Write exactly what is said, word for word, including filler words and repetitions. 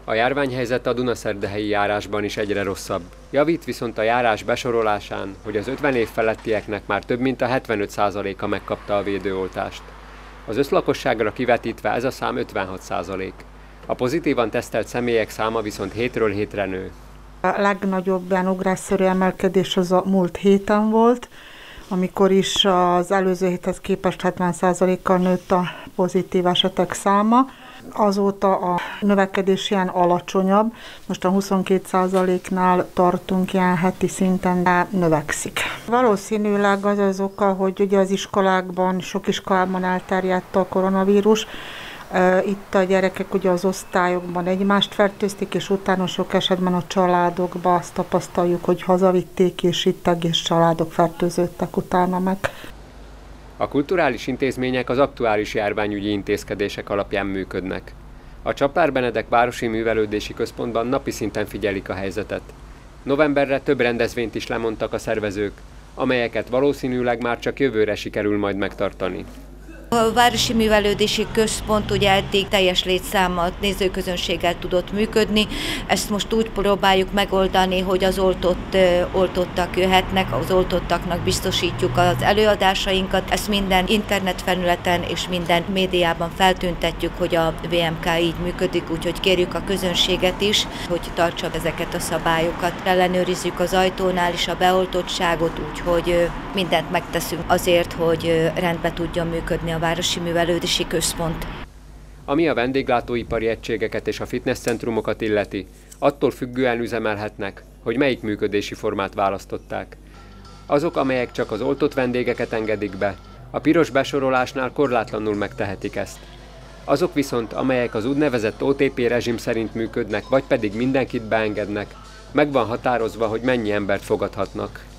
A járványhelyzet a Dunaszerdahelyi járásban is egyre rosszabb. Javít viszont a járás besorolásán, hogy az ötven év felettieknek már több mint a hetvenöt százaléka megkapta a védőoltást. Az összlakosságra kivetítve ez a szám ötvenhat százalék. A pozitívan tesztelt személyek száma viszont hétről hétre nő. A legnagyobb ilyen ugrásszerű emelkedés az a múlt héten volt, amikor is az előző héthez képest hetven százalékkal nőtt a pozitív esetek száma. Azóta a növekedés ilyen alacsonyabb, most a huszonkét százaléknál tartunk ilyen heti szinten, de növekszik. Valószínűleg az az oka, hogy ugye az iskolákban, sok iskolában elterjedt a koronavírus. Itt a gyerekek ugye az osztályokban egymást fertőzték, és utána sok esetben a családokban azt tapasztaljuk, hogy hazavitték, és itt egész családok fertőződtek utána meg. A kulturális intézmények az aktuális járványügyi intézkedések alapján működnek. A Csaplár Benedek Városi Művelődési Központban napi szinten figyelik a helyzetet. Novemberre több rendezvényt is lemondtak a szervezők, amelyeket valószínűleg már csak jövőre sikerül majd megtartani. A Városi Művelődési Központ ugye eddig teljes létszámmal, nézőközönséggel tudott működni. Ezt most úgy próbáljuk megoldani, hogy az oltott, oltottak jöhetnek, az oltottaknak biztosítjuk az előadásainkat. Ezt minden internetfelületen és minden médiában feltüntetjük, hogy a vé em ká így működik, úgyhogy kérjük a közönséget is, hogy tartsa ezeket a szabályokat. Ellenőrizzük az ajtónál is a beoltottságot, úgyhogy mindent megteszünk azért, hogy rendbe tudjon működni a Városi Művelődési Központ. Ami a vendéglátóipari egységeket és a fitnesscentrumokat illeti, attól függően üzemelhetnek, hogy melyik működési formát választották. Azok, amelyek csak az oltott vendégeket engedik be, a piros besorolásnál korlátlanul megtehetik ezt. Azok viszont, amelyek az úgynevezett o té pé rezsim szerint működnek, vagy pedig mindenkit beengednek, meg van határozva, hogy mennyi embert fogadhatnak.